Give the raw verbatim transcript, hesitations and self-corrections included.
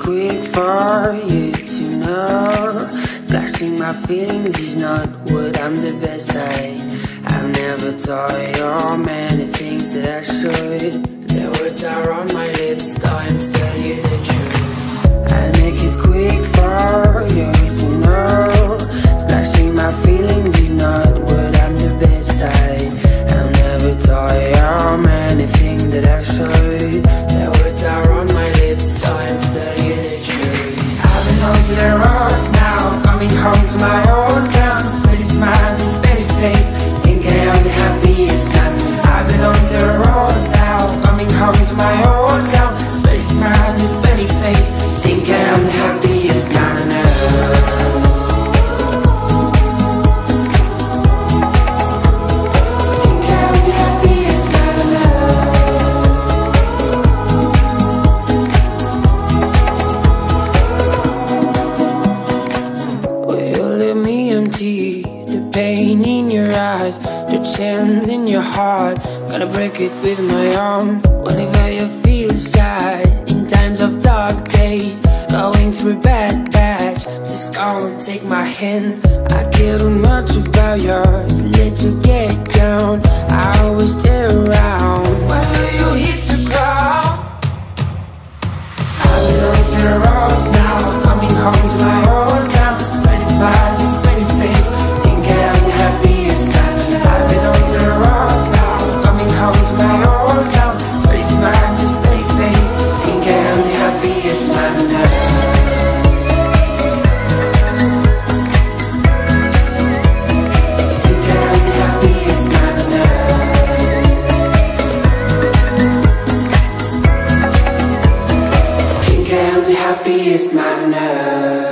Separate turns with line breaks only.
quick for you to know. Splashing my feelings is not what I'm the best at. I've never told you many things that I should. The words are on my lips, time to tell you the truth. I'll make it quick for you to know. Splashing my feelings is not what I'm the best at. I've never told you many things that I should. The words are on my lips, time to tell you the truth. I've been over the roads now, coming home to my old town. This pretty smile, this pretty face, thinking I'm the happiest man. I've been on the roads now, coming home to my old town. This pretty smile, this pretty face, thinking I'm the happiest man on earth. The pain in your eyes, the chance in your heart, gonna break it with my arms. Whenever you feel sad, in times of dark days, going through bad patch, just come take my hand. I care too much about yours, let you get down. I always stay around whenever you hit the ground. I've been on the roads now, coming home to my old town. Spread a smile, this pretty face, thinking I'm the happiest man. I've been on the roads now, coming home to my old town. Spread a smile, this pretty face, thinking I'm the happiest man on earth. Thinking I'm the happiest man on earth. Thinking I'm the happiest man on earth.